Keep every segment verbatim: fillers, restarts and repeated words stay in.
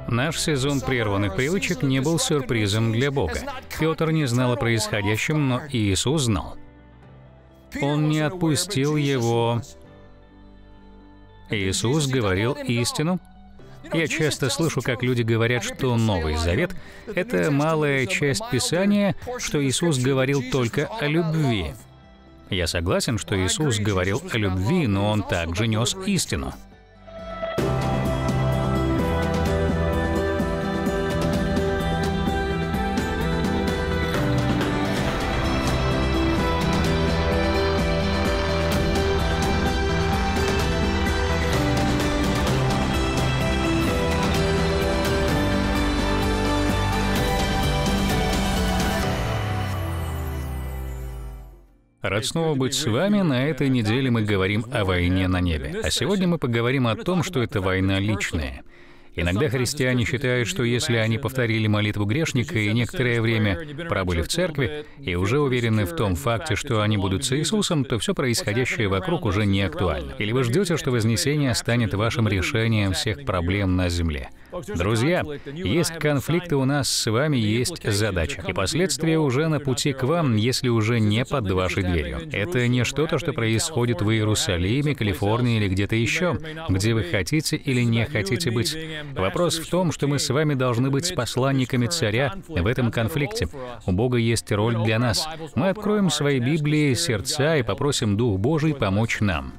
Наш сезон прерванных привычек не был сюрпризом для Бога. Петр не знал о происходящем, но Иисус знал. Он не отпустил его. Иисус говорил истину. Я часто слышу, как люди говорят, что Новый Завет — это малая часть Писания, что Иисус говорил только о любви. Я согласен, что Иисус говорил о любви, но Он также нес истину. Рад снова быть с вами. На этой неделе мы говорим о войне на небе. А сегодня мы поговорим о том, что это война личная. Иногда христиане считают, что если они повторили молитву грешника и некоторое время пробыли в церкви, и уже уверены в том факте, что они будут с Иисусом, то все происходящее вокруг уже не актуально. Или вы ждете, что вознесение станет вашим решением всех проблем на земле. Друзья, есть конфликты у нас с вами, есть задача. И последствия уже на пути к вам, если уже не под вашей дверью. Это не что-то, что происходит в Иерусалиме, Калифорнии или где-то еще, где вы хотите или не хотите быть. Вопрос в том, что мы с вами должны быть посланниками царя в этом конфликте. У Бога есть роль для нас. Мы откроем свои Библии, сердца и попросим Дух Божий помочь нам.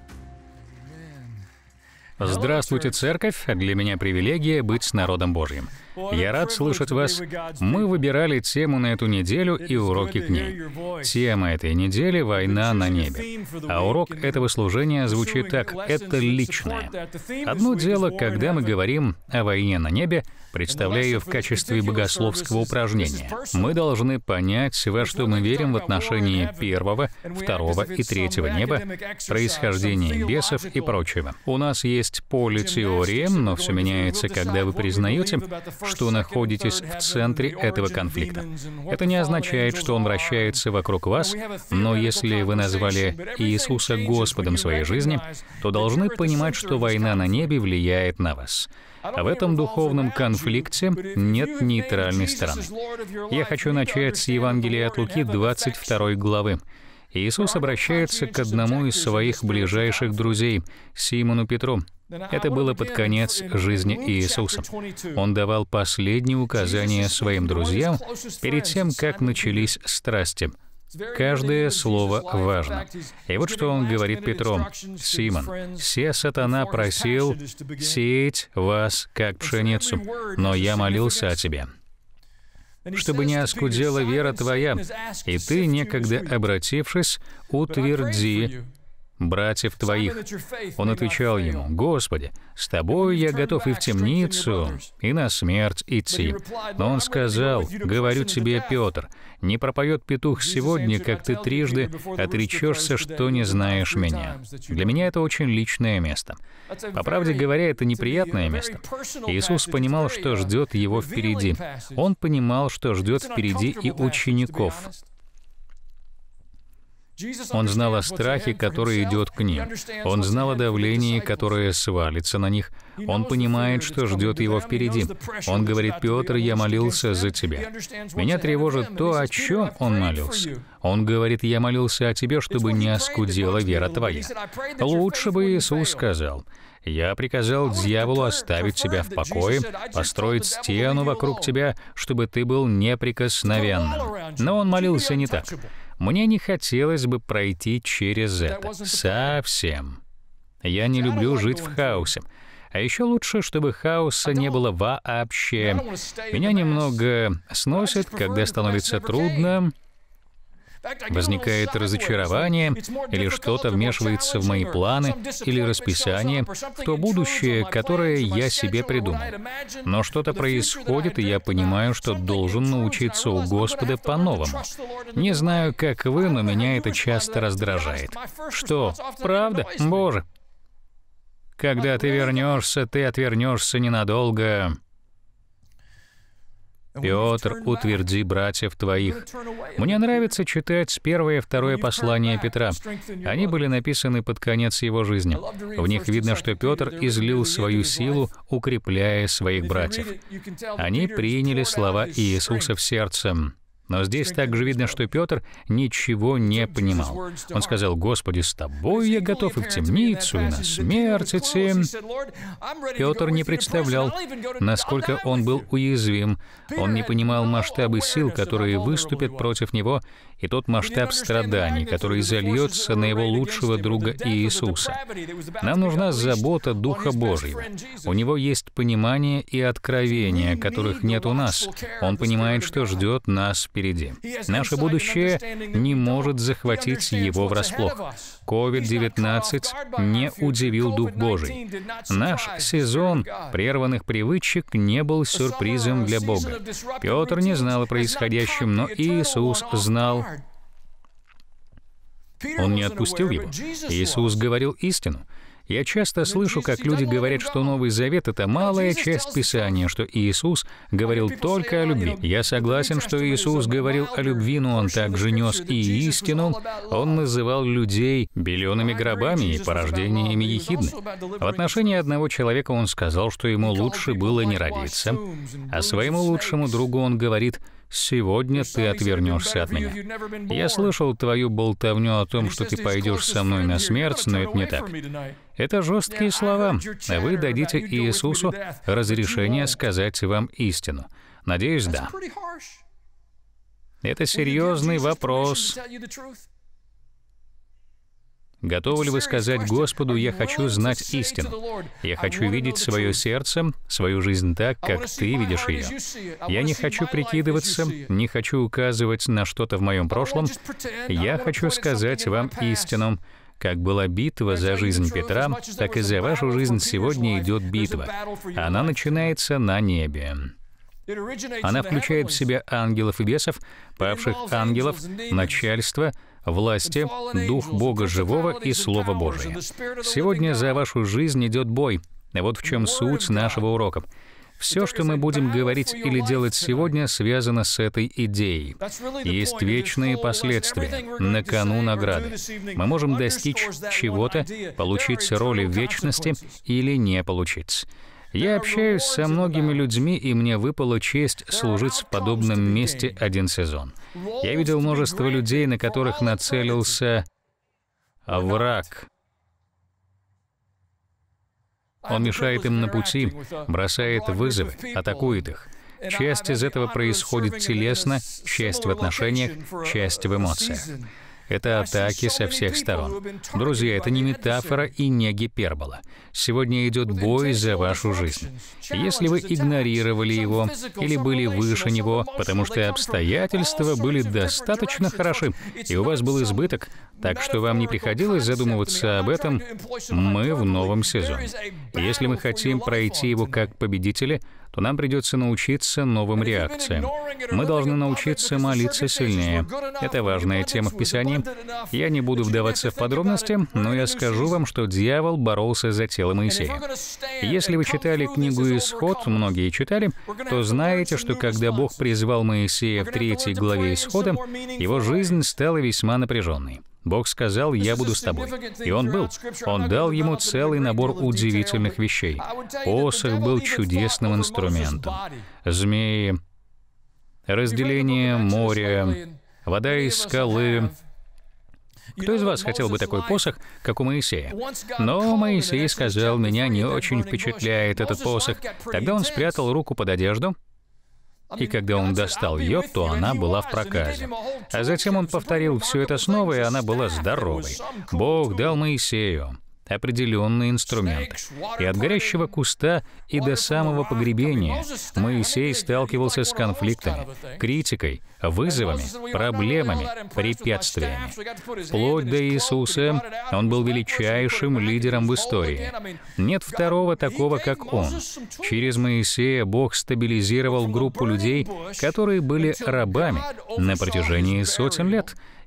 Здравствуйте, церковь! Для меня привилегия быть с народом Божьим. Я рад слышать вас. Мы выбирали тему на эту неделю и уроки к ней. Тема этой недели — «Война на небе». А урок этого служения звучит так: это личное. Одно дело, когда мы говорим о войне на небе, представляя ее в качестве богословского упражнения. Мы должны понять, во что мы верим в отношении первого, второго и третьего неба, происхождения бесов и прочего. У нас есть поле теории, но все меняется, когда вы признаете, что находитесь в центре этого конфликта. Это не означает, что он вращается вокруг вас, но если вы назвали Иисуса Господом своей жизни, то должны понимать, что война на небе влияет на вас. А в этом духовном конфликте нет нейтральной стороны. Я хочу начать с Евангелия от Луки, двадцать второй главы. Иисус обращается к одному из своих ближайших друзей, Симону Петру. Это было под конец жизни Иисуса. Он давал последние указания своим друзьям перед тем, как начались страсти. Каждое слово важно. И вот что он говорит Петру: «Симон, се сатана просил сеять вас, как пшеницу, но я молился о тебе, чтобы не оскудела вера твоя, и ты, некогда обратившись, утверди братьев твоих». Он отвечал ему: «Господи, с тобою я готов и в темницу, и на смерть идти». Но он сказал: «Говорю тебе, Петр, не пропоет петух сегодня, как ты трижды отречешься, что не знаешь меня». Для меня это очень личное место. По правде говоря, это неприятное место. Иисус понимал, что ждет его впереди. Он понимал, что ждет впереди и учеников. Он знал о страхе, который идет к ним. Он знал о давлении, которое свалится на них. Он понимает, что ждет его впереди. Он говорит: «Петр, я молился за тебя». Меня тревожит то, о чем он молился. Он говорит: «Я молился о тебе, чтобы не оскудела вера твоя». Лучше бы Иисус сказал: «Я приказал дьяволу оставить тебя в покое, построить стену вокруг тебя, чтобы ты был неприкосновенным». Но он молился не так. Мне не хотелось бы пройти через это. Совсем. Я не люблю жить в хаосе. А еще лучше, чтобы хаоса не было вообще. Меня немного сносит, когда становится трудно, возникает разочарование, или что-то вмешивается в мои планы или расписание, в то будущее, которое я себе придумал. Но что-то происходит, и я понимаю, что должен научиться у Господа по-новому. Не знаю, как вы, но меня это часто раздражает. Что? Правда? Боже! Когда ты вернешься, ты отвернешься ненадолго. Петр, утверди братьев твоих. Мне нравится читать первое и второе послание Петра. Они были написаны под конец его жизни. В них видно, что Петр излил свою силу, укрепляя своих братьев. Они приняли слова Иисуса в сердце. Но здесь также видно, что Петр ничего не понимал. Он сказал: «Господи, с тобой я готов и в темницу, и на смерть идти». Петр не представлял, насколько он был уязвим. Он не понимал масштабы сил, которые выступят против него, и тот масштаб страданий, который зальется на его лучшего друга Иисуса. Нам нужна забота Духа Божьего. У него есть понимание и откровение, которых нет у нас. Он понимает, что ждет нас впереди. Наше будущее не может захватить его врасплох. ковид девятнадцать не удивил Дух Божий. Наш сезон прерванных привычек не был сюрпризом для Бога. Петр не знал о происходящем, но Иисус знал. Он не отпустил его. Иисус говорил истину. Я часто слышу, как люди говорят, что Новый Завет — это малая часть Писания, что Иисус говорил только о любви. Я согласен, что Иисус говорил о любви, но Он также нес и истину. Он называл людей белеными гробами и порождениями ехидны. В отношении одного человека Он сказал, что ему лучше было не родиться, а своему лучшему другу Он говорит: «Сегодня ты отвернешься от меня. Я слышал твою болтовню о том, что ты пойдешь со мной на смерть, но это не так». Это жесткие слова. Вы дадите Иисусу разрешение сказать вам истину? Надеюсь, да. Это серьезный вопрос. Готовы ли вы сказать Господу: «Я хочу знать истину. Я хочу видеть свое сердце, свою жизнь так, как Ты видишь ее. Я не хочу прикидываться, не хочу указывать на что-то в моем прошлом. Я хочу сказать вам истину». Как была битва за жизнь Петра, так и за вашу жизнь сегодня идет битва. Она начинается на небе. Она включает в себя ангелов и бесов, павших ангелов, начальство, власти, Дух Бога Живого и Слово Божие. Сегодня за вашу жизнь идет бой. Вот в чем суть нашего урока. Все, что мы будем говорить или делать сегодня, связано с этой идеей. Есть вечные последствия, на кону награды. Мы можем достичь чего-то, получить роли в вечности или не получить. Я общаюсь со многими людьми, и мне выпала честь служить в подобном месте один сезон. Я видел множество людей, на которых нацелился враг. Он мешает им на пути, бросает вызовы, атакует их. Часть из этого происходит телесно, часть в отношениях, часть в эмоциях. Это атаки со всех сторон. Друзья, это не метафора и не гипербола. Сегодня идет бой за вашу жизнь. Если вы игнорировали его или были выше него, потому что обстоятельства были достаточно хороши, и у вас был избыток, так что вам не приходилось задумываться об этом, мы в новом сезоне. Если мы хотим пройти его как победители, то нам придется научиться новым реакциям. Мы должны научиться молиться сильнее. Это важная тема в Писании. Я не буду вдаваться в подробности, но я скажу вам, что дьявол боролся за тело Моисея. Если вы читали книгу «Исход», многие читали, то знаете, что когда Бог призвал Моисея в третьей главе Исхода, его жизнь стала весьма напряженной. Бог сказал: «Я буду с тобой». И Он был. Он дал ему целый набор удивительных вещей. Посох был чудесным инструментом. Змеи, разделение моря, вода из скалы. Кто из вас хотел бы такой посох, как у Моисея? Но Моисей сказал: «Меня не очень впечатляет этот посох». Тогда он спрятал руку под одежду, и когда он достал ее, то она была в проказе. А затем он повторил все это снова, и она была здоровой. Бог дал Моисею определенные инструменты. И от горящего куста и до самого погребения Моисей сталкивался с конфликтами, критикой, вызовами, проблемами, препятствиями. Вплоть до Иисуса он был величайшим лидером в истории. Нет второго такого, как он. Через Моисея Бог стабилизировал группу людей, которые были рабами на протяжении сотен лет.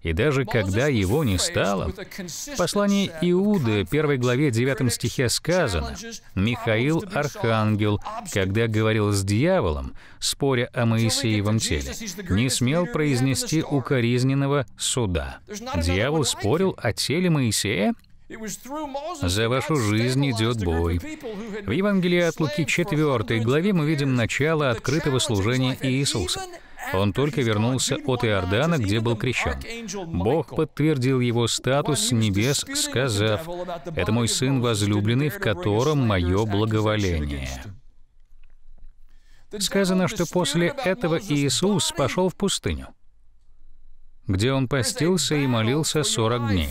И даже когда его не стало, в послании Иуды, первой главе, девятом стихе сказано: «Михаил, архангел, когда говорил с дьяволом, споря о Моисеевом теле, не смел произнести укоризненного суда». Дьявол спорил о теле Моисея? За вашу жизнь идет бой. В Евангелии от Луки четвёртой главе мы видим начало открытого служения Иисуса. Он только вернулся от Иордана, где был крещен. Бог подтвердил его статус с небес, сказав: «Это мой Сын возлюбленный, в котором мое благоволение». Сказано, что после этого Иисус пошел в пустыню, где Он постился и молился сорок дней.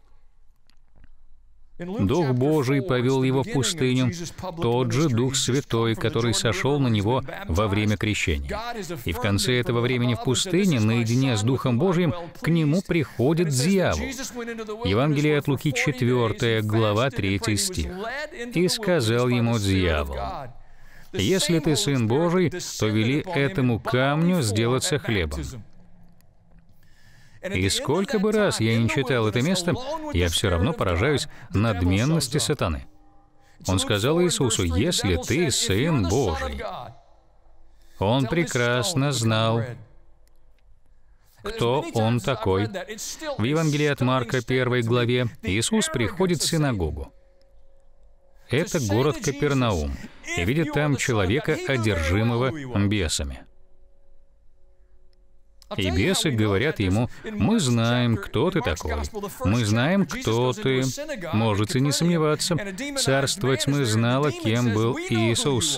Дух Божий повел его в пустыню, тот же Дух Святой, который сошел на него во время крещения. И в конце этого времени в пустыне, наедине с Духом Божьим, к нему приходит дьявол. Евангелие от Луки четвёртая глава, третий стих. «И сказал ему дьявол: если ты Сын Божий, то вели этому камню сделаться хлебом». И сколько бы раз я не читал это место, я все равно поражаюсь надменности сатаны. Он сказал Иисусу: «Если ты Сын Божий». Он прекрасно знал, кто Он такой. В Евангелии от Марка, первой главе, Иисус приходит в синагогу. Это город Капернаум, и видит там человека, одержимого бесами. И бесы говорят ему: «Мы знаем, кто ты такой. Мы знаем, кто ты. Можете не сомневаться. Царство тьмы знало, кем был Иисус».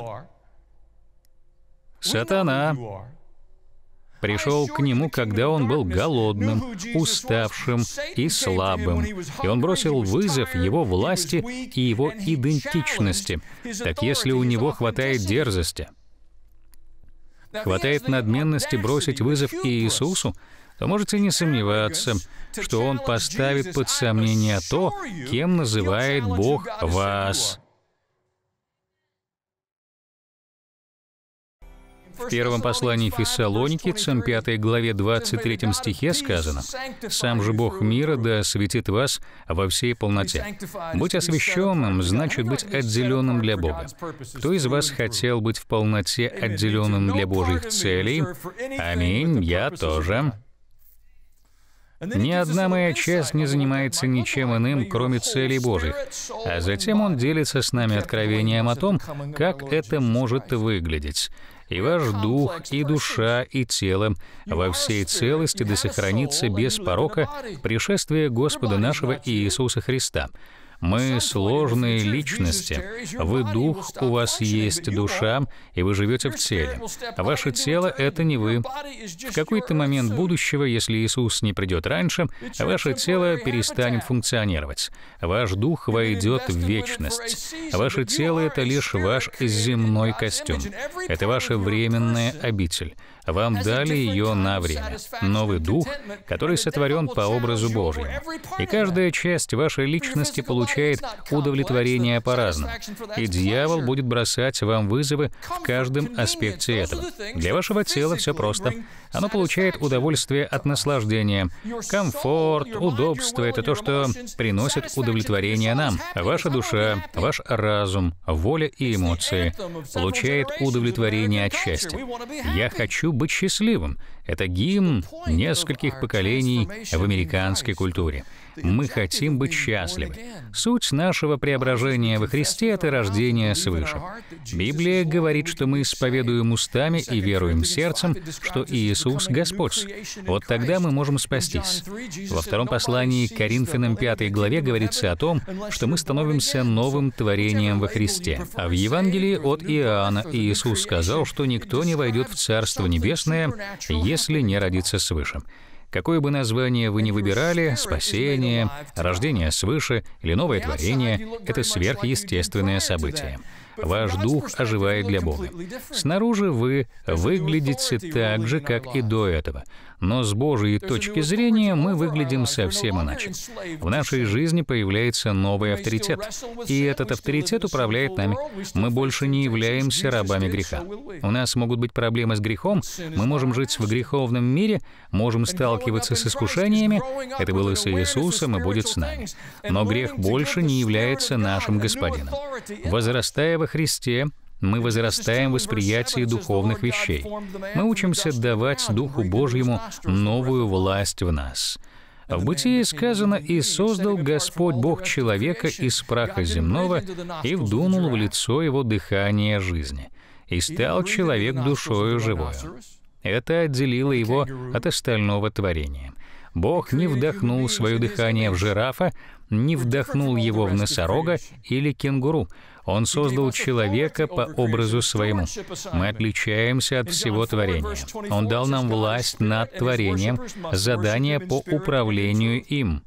Сатана пришел к нему, когда он был голодным, уставшим и слабым. И он бросил вызов его власти и его идентичности. Так если у него хватает дерзости, хватает надменности бросить вызов Иисусу, то можете не сомневаться, что Он поставит под сомнение то, кем называет Бог вас. В первом послании Фессалоникийцам, пятой главе, двадцать третьем стихе сказано: «Сам же Бог мира да осветит вас во всей полноте». Быть освященным значит быть отделенным для Бога. Кто из вас хотел быть в полноте отделенным для Божьих целей? Аминь, я тоже. Ни одна моя часть не занимается ничем иным, кроме целей Божьих. А затем он делится с нами откровением о том, как это может выглядеть. «И ваш дух, и душа, и тело во всей целости да сохранится без порока пришествие Господа нашего Иисуса Христа». Мы сложные личности. Вы дух, у вас есть душа, и вы живете в теле. А ваше тело — это не вы. В какой-то момент будущего, если Иисус не придет раньше, ваше тело перестанет функционировать. Ваш дух войдет в вечность. Ваше тело — это лишь ваш земной костюм. Это ваша временная обитель. Вам дали ее на время. Новый дух, который сотворен по образу Божьему. И каждая часть вашей личности получает удовлетворение по-разному. И дьявол будет бросать вам вызовы в каждом аспекте этого. Для вашего тела все просто. Оно получает удовольствие от наслаждения. Комфорт, удобство — это то, что приносит удовлетворение нам. Ваша душа, ваш разум, воля и эмоции получает удовлетворение от счастья. Я хочу быть счастливым. Это гимн нескольких поколений в американской культуре. Мы хотим быть счастливы. Суть нашего преображения во Христе — это рождение свыше. Библия говорит, что мы исповедуем устами и веруем сердцем, что Иисус — Господь. Вот тогда мы можем спастись. Во втором послании к Коринфянам, пятой главе, говорится о том, что мы становимся новым творением во Христе. А в Евангелии от Иоанна Иисус сказал, что никто не войдет в Царство Небесное, если не родится свыше. Какое бы название вы ни выбирали — спасение, рождение свыше или новое творение — это сверхъестественное событие. Ваш дух оживает для Бога. Снаружи вы выглядите так же, как и до этого. Но с Божьей точки зрения мы выглядим совсем иначе. В нашей жизни появляется новый авторитет, и этот авторитет управляет нами. Мы больше не являемся рабами греха. У нас могут быть проблемы с грехом, мы можем жить в греховном мире, можем сталкиваться с искушениями. Это было с Иисусом и будет с нами. Но грех больше не является нашим господином. Возрастая во Христе, мы возрастаем в восприятии духовных вещей. Мы учимся давать Духу Божьему новую власть в нас. В Бытии сказано: «И создал Господь Бог человека из праха земного, и вдунул в лицо его дыхание жизни, и стал человек душою живою». Это отделило его от остального творения. Бог не вдохнул свое дыхание в жирафа, не вдохнул его в носорога или кенгуру. Он создал человека по образу своему. Мы отличаемся от всего творения. Он дал нам власть над творением, задание по управлению им.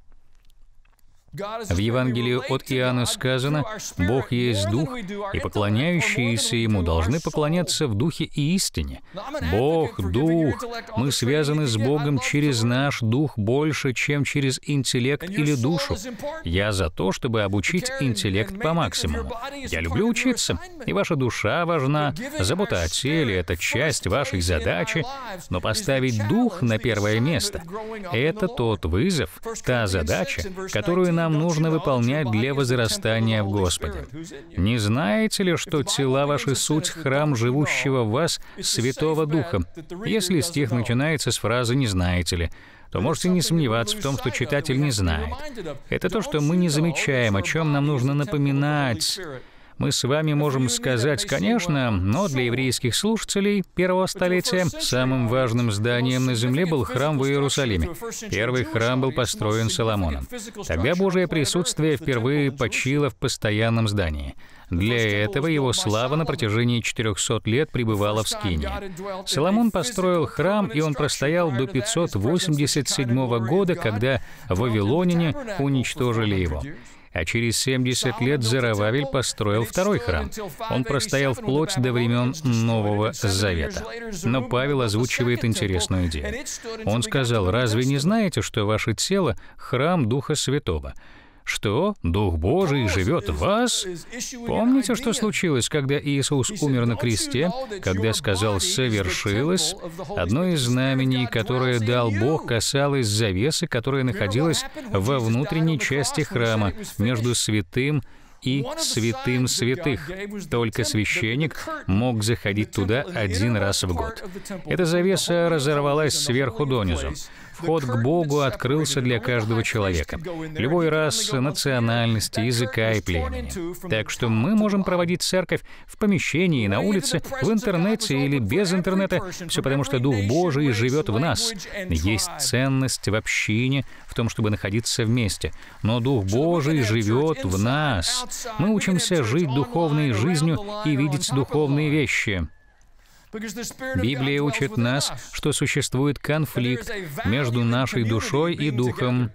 В Евангелии от Иоанна сказано: «Бог есть Дух, и поклоняющиеся Ему должны поклоняться в Духе и истине». Бог — Дух. Мы связаны с Богом через наш Дух больше, чем через интеллект или душу. Я за то, чтобы обучить интеллект по максимуму. Я люблю учиться, и ваша душа важна. Забота о теле — это часть вашей задачи. Но поставить Дух на первое место — это тот вызов, та задача, которую нам Нам нужно выполнять для возрастания в Господе. Не знаете ли, что тела ваши — суть храм живущего в вас Святого Духа? Если стих начинается с фразы «не знаете ли», то можете не сомневаться в том, что читатель не знает. Это то, что мы не замечаем, о чем нам нужно напоминать. Мы с вами можем сказать, конечно, но для еврейских слушателей первого столетия самым важным зданием на земле был храм в Иерусалиме. Первый храм был построен Соломоном. Тогда Божие присутствие впервые почило в постоянном здании. Для этого его слава на протяжении четырехсот лет пребывала в Скинии. Соломон построил храм, и он простоял до пятьсот восемьдесят седьмого года, когда вавилоняне уничтожили его. А через семьдесят лет Зоровавель построил второй храм. Он простоял вплоть до времен Нового Завета. Но Павел озвучивает интересную идею. Он сказал: «Разве не знаете, что ваше тело — храм Духа Святого? Что? Дух Божий живет в вас?» Помните, что случилось, когда Иисус умер на кресте, когда сказал «совершилось»? Одно из знамений, которое дал Бог, касалось завесы, которая находилась во внутренней части храма, между святым и святым святых. Только священник мог заходить туда один раз в год. Эта завеса разорвалась сверху донизу. Вход к Богу открылся для каждого человека, любой расы, национальности, языка и племени. Так что мы можем проводить церковь в помещении, на улице, в интернете или без интернета, все потому, что Дух Божий живет в нас. Есть ценность в общине, в том, чтобы находиться вместе. Но Дух Божий живет в нас. Мы учимся жить духовной жизнью и видеть духовные вещи. Библия учит нас, что существует конфликт между нашей душой и духом.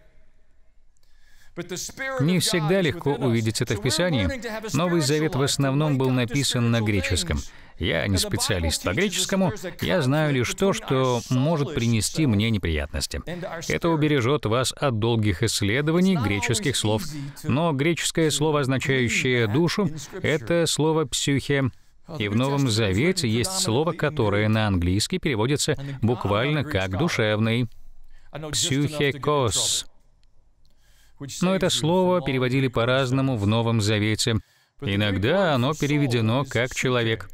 Не всегда легко увидеть это в Писании. Новый Завет в основном был написан на греческом. Я не специалист по греческому, я знаю лишь то, что может принести мне неприятности. Это убережет вас от долгих исследований греческих слов. Но греческое слово, означающее «душу», — это слово «псюхе». И в Новом Завете есть слово, которое на английский переводится буквально как «душевный» — «псюхекос». Но это слово переводили по-разному в Новом Завете. Иногда оно переведено как «человек».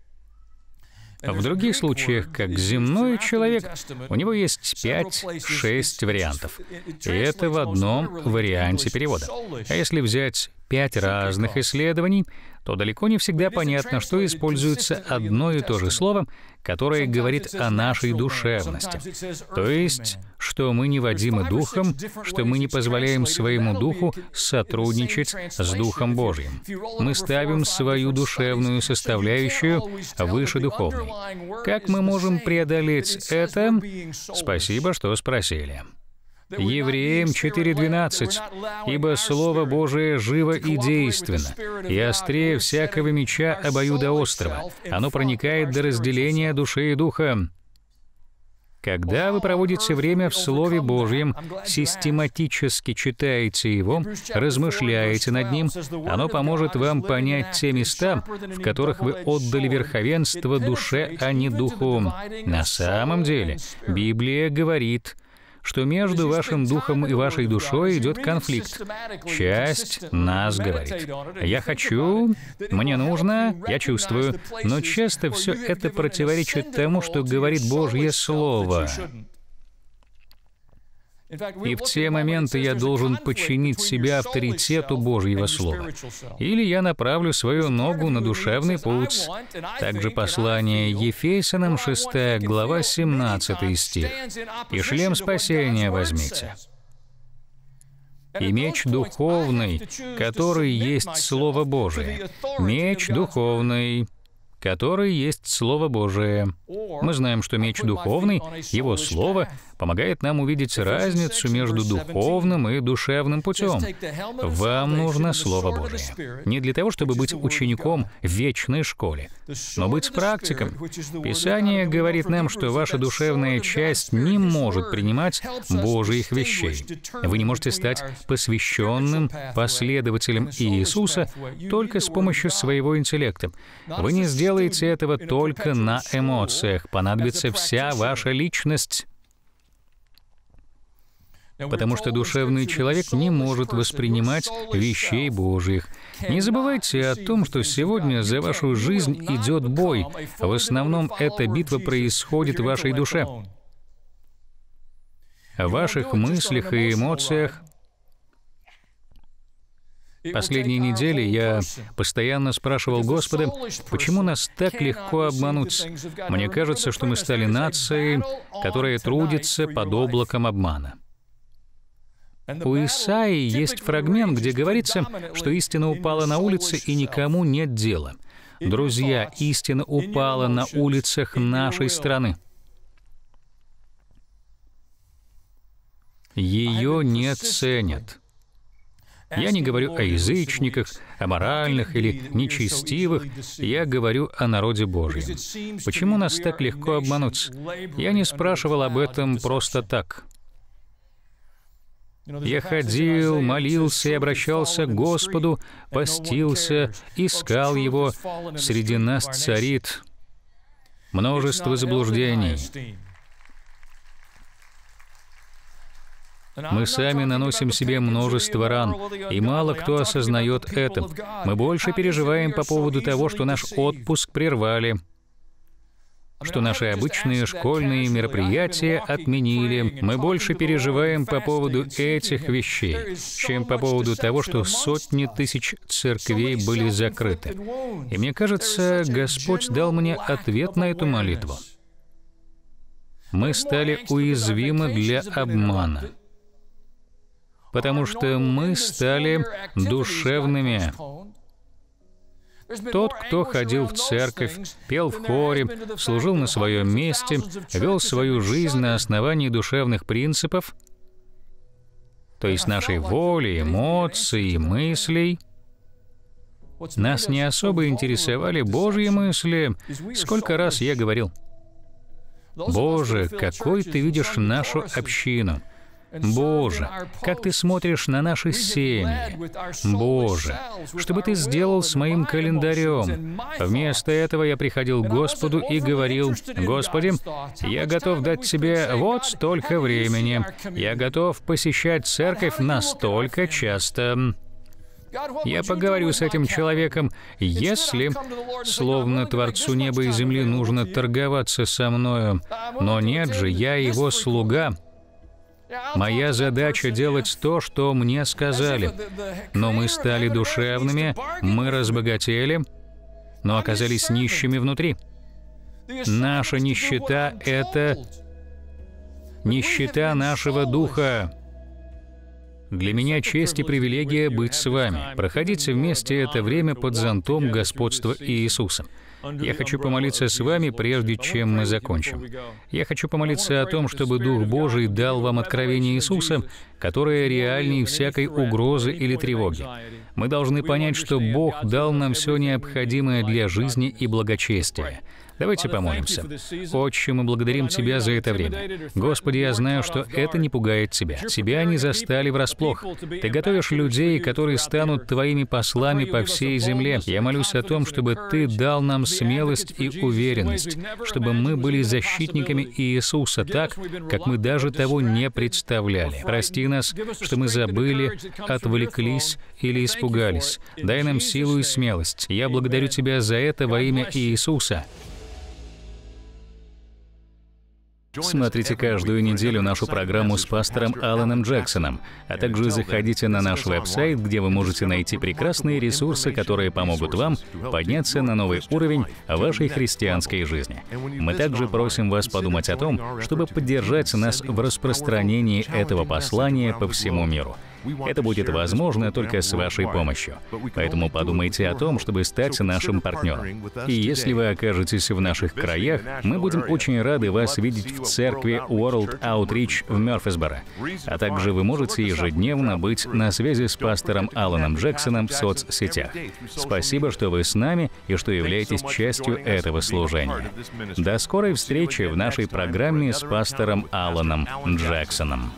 В других случаях, как «земной человек», у него есть пять-шесть вариантов. И это в одном варианте перевода. А если взять пять разных исследований, то далеко не всегда понятно, что используется одно и то же слово, которое говорит о нашей душевности. То есть, что мы неводимы Духом, что мы не позволяем своему Духу сотрудничать с Духом Божьим. Мы ставим свою душевную составляющую выше духовной. Как мы можем преодолеть это? Спасибо, что спросили. Евреям четыре двенадцать. «Ибо Слово Божие живо и действенно, и острее всякого меча обоюдоострого. Оно проникает до разделения души и духа». Когда вы проводите время в Слове Божьем, систематически читаете его, размышляете над ним, оно поможет вам понять те места, в которых вы отдали верховенство душе, а не духу. На самом деле, Библия говорит, что между вашим духом и вашей душой идет конфликт. Часть нас говорит: «Я хочу, мне нужно, я чувствую», но часто все это противоречит тому, что говорит Божье Слово. И в те моменты я должен подчинить себя авторитету Божьего Слова. Или я направлю свою ногу на душевный путь. Также послание Ефесянам, шестая глава, семнадцатый стих. «И шлем спасения возьмите, и меч духовный, который есть Слово Божие». Меч духовный, который есть Слово Божие. Мы знаем, что меч духовный, Его Слово, помогает нам увидеть разницу между духовным и душевным путем. Вам нужно Слово Божие. Не для того, чтобы быть учеником в вечной школе, но быть практиком. Писание говорит нам, что ваша душевная часть не может принимать Божьих вещей. Вы не можете стать посвященным последователем Иисуса только с помощью своего интеллекта. Вы не сделаете этого только на эмоциях. Понадобится вся ваша личность. Потому что душевный человек не может воспринимать вещей Божьих. Не забывайте о том, что сегодня за вашу жизнь идет бой. В основном эта битва происходит в вашей душе, в ваших мыслях и эмоциях. Последние недели я постоянно спрашивал Господа, почему нас так легко обмануть. Мне кажется, что мы стали нацией, которая трудится под облаком обмана. У Исаии есть фрагмент, где говорится, что истина упала на улице, и никому нет дела. Друзья, истина упала на улицах нашей страны. Ее не ценят. Я не говорю о язычниках, о моральных или нечестивых, я говорю о народе Божьем. Почему нас так легко обмануть? Я не спрашивал об этом просто так. Я ходил, молился и обращался к Господу, постился, искал Его. Среди нас царит множество заблуждений. Мы сами наносим себе множество ран, и мало кто осознает это. Мы больше переживаем по поводу того, что наш отпуск прервали, что наши обычные школьные мероприятия отменили. Мы больше переживаем по поводу этих вещей, чем по поводу того, что сотни тысяч церквей были закрыты. И мне кажется, Господь дал мне ответ на эту молитву. Мы стали уязвимы для обмана, потому что мы стали душевными. Тот, кто ходил в церковь, пел в хоре, служил на своем месте, вел свою жизнь на основании душевных принципов, то есть нашей воли, эмоций и мыслей. Нас не особо интересовали Божьи мысли. Сколько раз я говорил: «Боже, какой Ты видишь нашу общину! Боже, как Ты смотришь на наши семьи! Боже, что бы Ты сделал с моим календарем?» Вместо этого я приходил к Господу и говорил: «Господи, я готов дать Тебе вот столько времени. Я готов посещать церковь настолько часто. Я поговорю с этим человеком, если, словно Творцу неба и земли, нужно торговаться со мною. Но нет же, я Его слуга. Моя задача — делать то, что мне сказали. Но мы стали душевными, мы разбогатели, но оказались нищими внутри. Наша нищета — это нищета нашего духа. Для меня честь и привилегия быть с вами, проходить вместе это время под зонтом господства Иисуса. Я хочу помолиться с вами, прежде чем мы закончим. Я хочу помолиться о том, чтобы Дух Божий дал вам откровение Иисуса, которое реальнее всякой угрозы или тревоги. Мы должны понять, что Бог дал нам все необходимое для жизни и благочестия. Давайте помолимся. Отче, мы благодарим Тебя за это время. Господи, я знаю, что это не пугает Тебя. Тебя не застали врасплох. Ты готовишь людей, которые станут Твоими послами по всей земле. Я молюсь о том, чтобы Ты дал нам смелость и уверенность, чтобы мы были защитниками Иисуса так, как мы даже того не представляли. Прости нас, что мы забыли, отвлеклись или испугались. Дай нам силу и смелость. Я благодарю Тебя за это во имя Иисуса. Смотрите каждую неделю нашу программу с пастором Аланом Джексоном, а также заходите на наш веб-сайт, где вы можете найти прекрасные ресурсы, которые помогут вам подняться на новый уровень вашей христианской жизни. Мы также просим вас подумать о том, чтобы поддержать нас в распространении этого послания по всему миру. Это будет возможно только с вашей помощью. Поэтому подумайте о том, чтобы стать нашим партнером. И если вы окажетесь в наших краях, мы будем очень рады вас видеть в церкви World Outreach в Мёрфисборо. А также вы можете ежедневно быть на связи с пастором Аланом Джексоном в соцсетях. Спасибо, что вы с нами и что являетесь частью этого служения. До скорой встречи в нашей программе с пастором Аланом Джексоном.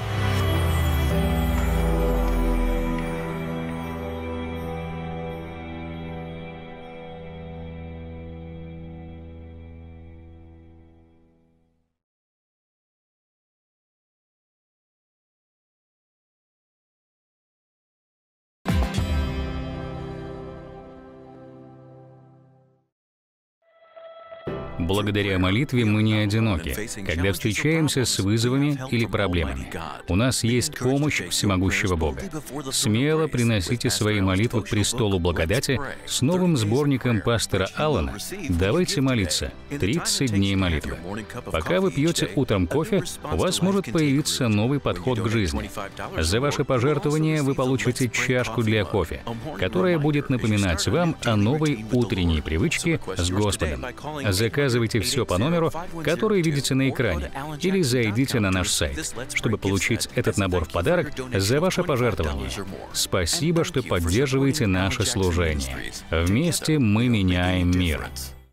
Благодаря молитве мы не одиноки, когда встречаемся с вызовами или проблемами. У нас есть помощь всемогущего Бога. Смело приносите свои молитвы к престолу благодати с новым сборником пастора Алана «Давайте молиться. тридцать дней молитвы». Пока вы пьете утром кофе, у вас может появиться новый подход к жизни. За ваше пожертвование вы получите чашку для кофе, которая будет напоминать вам о новой утренней привычке с Господом. Заказывайте все по номеру, который видите на экране, или зайдите на наш сайт, чтобы получить этот набор в подарок за ваше пожертвование. Спасибо, что поддерживаете наше служение. Вместе мы меняем мир.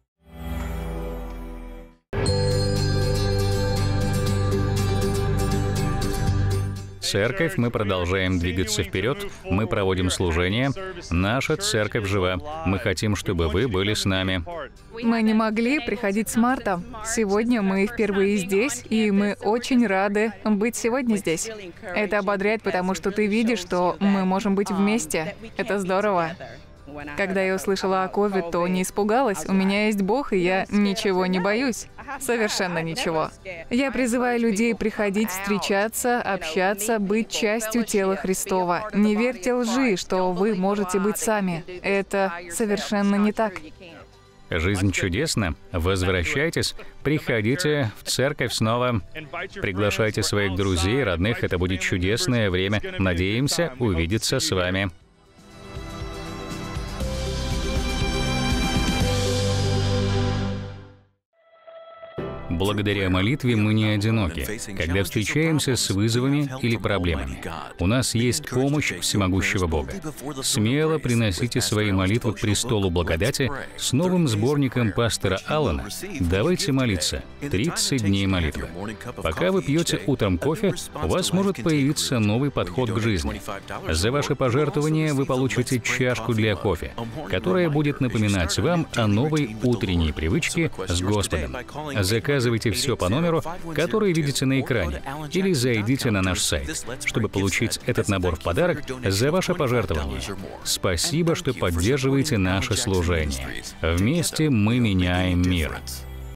Церковь, мы продолжаем двигаться вперед, мы проводим служение. Наша церковь жива. Мы хотим, чтобы вы были с нами. Мы не могли приходить с марта. Сегодня мы впервые здесь, и мы очень рады быть сегодня здесь. Это ободряет, потому что ты видишь, что мы можем быть вместе. Это здорово. Когда я услышала о ковид, то не испугалась. У меня есть Бог, и я ничего не боюсь. Совершенно ничего. Я призываю людей приходить, встречаться, общаться, быть частью тела Христова. Не верьте лжи, что вы можете быть сами. Это совершенно не так. Жизнь чудесна. Возвращайтесь, приходите в церковь снова. Приглашайте своих друзей, родных. Это будет чудесное время. Надеемся увидеться с вами. Благодаря молитве мы не одиноки, когда встречаемся с вызовами или проблемами. У нас есть помощь всемогущего Бога. Смело приносите свои молитвы к престолу благодати с новым сборником пастора Алана «Давайте молиться. тридцать дней молитвы». Пока вы пьете утром кофе, у вас может появиться новый подход к жизни. За ваше пожертвование вы получите чашку для кофе, которая будет напоминать вам о новой утренней привычке с Господом. Заказывайте все по номеру, который видите на экране, или зайдите на наш сайт, чтобы получить этот набор в подарок за ваше пожертвование. Спасибо, что поддерживаете наше служение. Вместе мы меняем мир.